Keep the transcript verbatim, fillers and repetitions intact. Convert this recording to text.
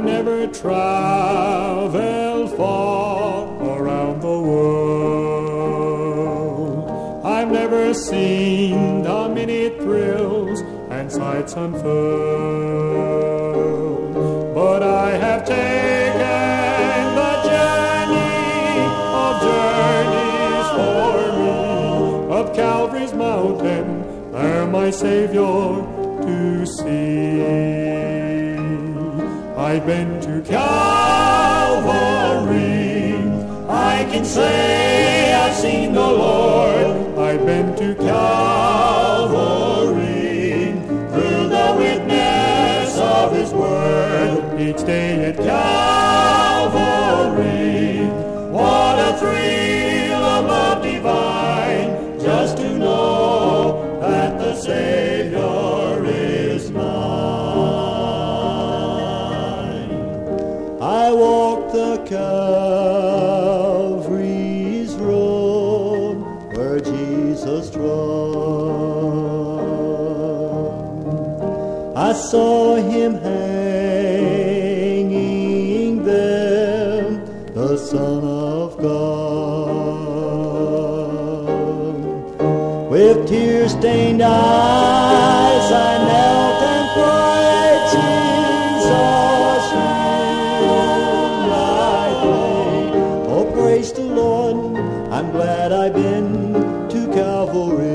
I've never traveled far around the world. I've never seen the many thrills and sights unfurled, but I have taken the journey of journeys for me, of Calvary's mountain, there my Savior to see. I've been to Calvary, I can say I've seen the Lord. I've been to Calvary, through the witness of His word. Each day at Calvary, what a thrill of love divine, just to know that the Savior is mine. I walked the Calvary's road where Jesus trod. I saw Him hanging there, the Son of God. With tear-stained eyes I knelt and cried, Jesus, hear my plea. Oh, praise the Lord, I'm glad I've been to Calvary.